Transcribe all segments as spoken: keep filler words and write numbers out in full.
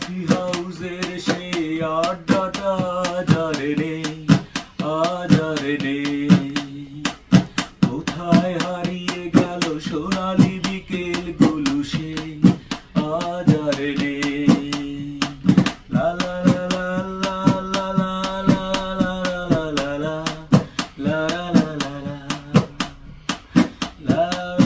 Coffee হাউসের সেই আড্ডাটা যারে নেই আজ আর নেই। কোথায় হারিয়ে গেল সোনালি বিকেল গুলো সেই আজ আর নেই। লা লা লা লা লা লা লা লা লা লা লা লা লা লা লা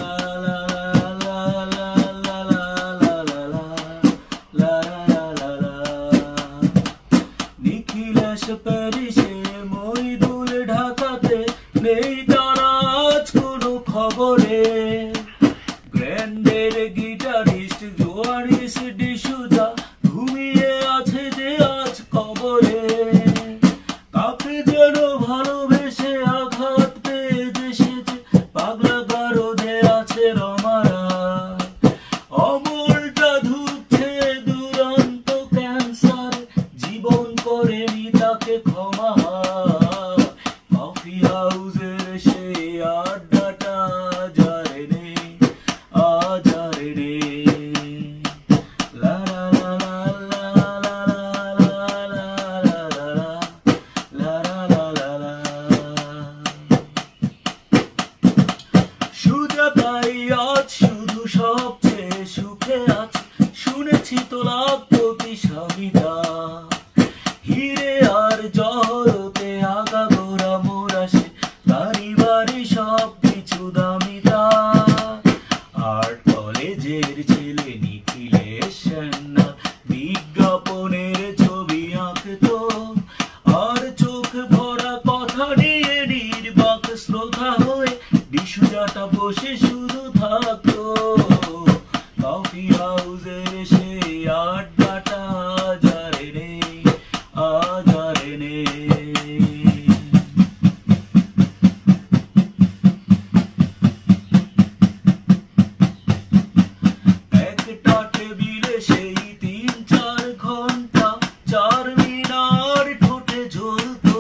প্যারিসে মইদুল ঢাকাতে নেই তারা আজ কোনো খবরে। ব্র্যান্ডের গিটারিস্ট জোয়ারিস ডিসুজা ঘুমিয়ে আছে যে আজ কবরে। তাকে যেন ভালোবেসে আঘাত পেয়ে দেশেছে পাগলা গারদে আছে রমারা। অমলটা ধুচ্ছে দুরন্ত ক্যান্সার, জীবন করেনি তাকে ক্ষমা। কফি হাউসের সেই আড্ডাটা যারে নেই আজ আর নেই। লা লা লা লা লা লা লা লা লা লা লা। সুজাতাই আজ শুধু সবচেয়ে সুখে আছে, শুনেছি তো লাখপতি স্বামীটা। হিরে আর জহরতে আগা গোড়া মোরা সে, বাড়ি বাড়ি সব কিছু দামিতা। আর্ট কলেজের ছেলে নিখিলেশ সান্যাল বিজ্ঞাপনের ছবি আঁকতো, আর চোখ ভরা কথা নিয়ে নির্বাক শ্রদ্ধা হয়ে ডিসুজাটা বসে শুধু থাকতো। কফি হাউসের সেই আড্ডাটা যারে নেই আজ আর নেই। একটা টেবিলে সেই তিন চার ঘন্টা চার মিনার ঠোঁটে ঝুলতো।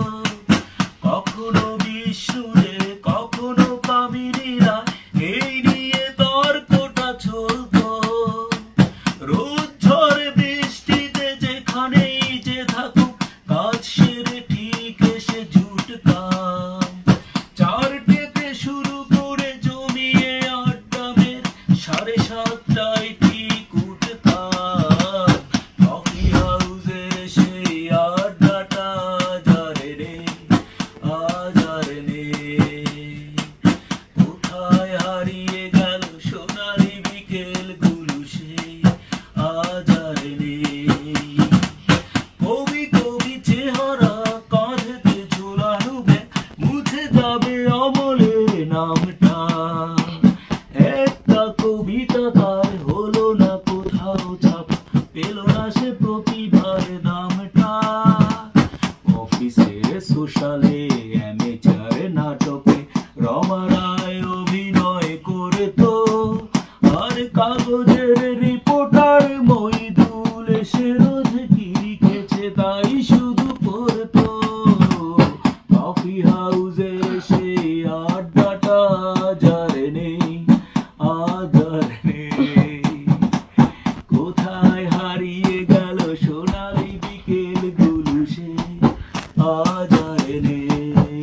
কখনো বিষ্ণুরে কখনো কামিনীরা, এই নিয়ে তর্কটা চলতো। রোজ ঝড় বৃষ্টিতে যেখানেই যে থাকুক কাজ সেরে ঠিক এসে জুটতাম। চারটেতে শুরু করে জমিয়ে আড্ডা মেরে সাড়ে সাতটায় ঠিক উঠতাম। কফি হাউসের সেই আড্ডাটা যারে নেই আজ আর নেই। কোথায় হারিয়ে গেল সোনালি বিকেল গুলো সেই আজ আর নেই। কবি কবি চেহারা কাঁধেতে ঝোলানো ব্যাগ, মুছে যাবে অমলের নামটা। একটা কবিতা তার হলো না কোথাও ছাপ, পেল না সে প্রতিভার দামটা। অফিসের সোশ্যালে অ্যামেচার নাটকে রমা রায় অভিনয় করে তো, আর কাগজের রিপোর্টার মইদুল এসে রোজ কি লিখেছে তাই শুধু পড়তো। কফি হাউসের সেই আড্ডাটা যারে নেই আজ আর নেই। কোথায় হারিয়ে গেল সোনালি বিকেল গুলো সেই আজ আর নেই।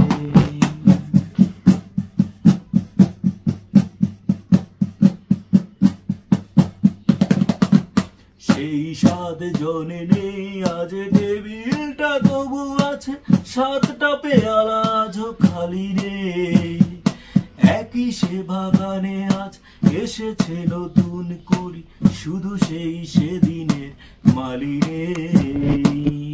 সেই সাত জনে নেই আজ টেবিলটা তবু আছে, সাতটা পেয়ালা আজও খালি নেই। একই সে বাগানে আজ এসেছে নতুন করি, শুধু সেই সেদিনের মালি নেই।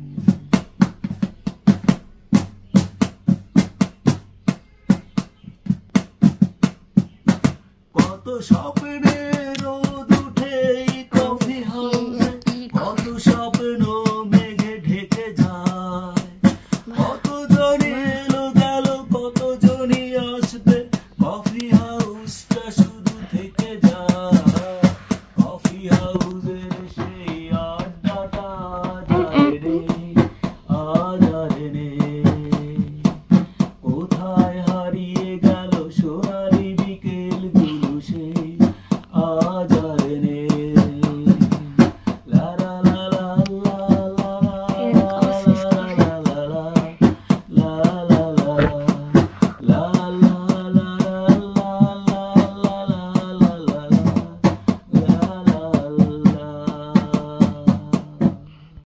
কত স্বপ্নের রোদ উঠে কফি হাউসে, কত স্বপ্ন মেঘে ঢেকে যায়। কত জনই এলো গেল, কত জনই আসবে, কফি হাউসটা শুধু থেকে যায়। কফি হাউসের সেই আড্ডাটা যারে নেই আজ আর নেই। কোথায় হারিয়ে গেল সোনালি বিকেল গুলো সেই আজ আর নেই। লা আমার।